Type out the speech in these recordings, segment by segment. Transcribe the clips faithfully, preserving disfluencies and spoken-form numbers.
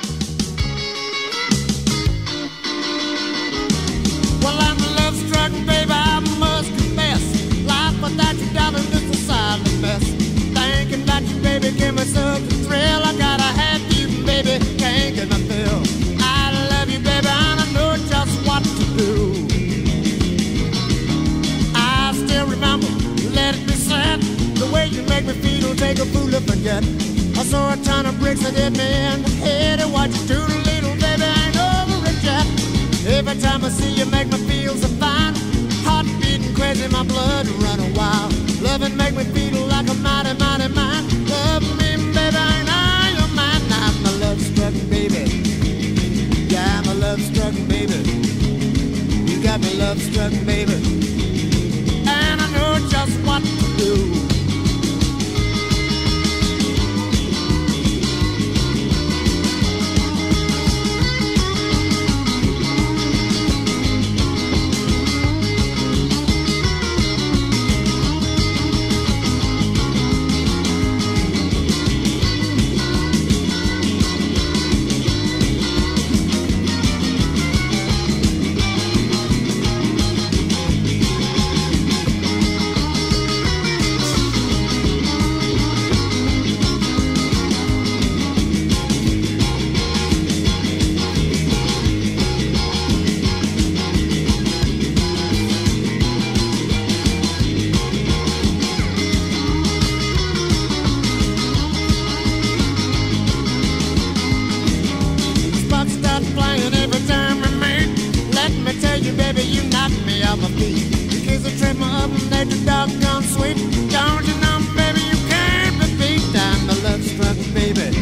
Well, I'm love struck, baby, I must confess. Life without you, darling, is a silent mess. Thinking about you, baby, give me such a thrill. I gotta have you, baby, can't get my fill. I love you, baby, and I know just what to do. I still remember, let it be said, the way you make me feel, take a fool to forget. I saw a ton of bricks that hit me in the head, and what you do to little baby ain't over it yet. Every time I see you make me feel so fine, heart beating crazy, my blood running wild. Loving make me feel like a mighty, mighty man. Love me, baby, and I am mine. I'm a love struck baby. Yeah, I'm a love struck baby. You got me love struck baby, and I know just what to do.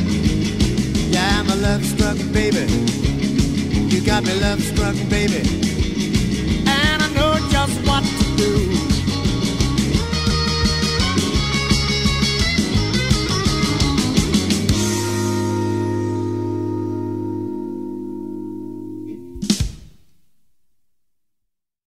Love struck baby.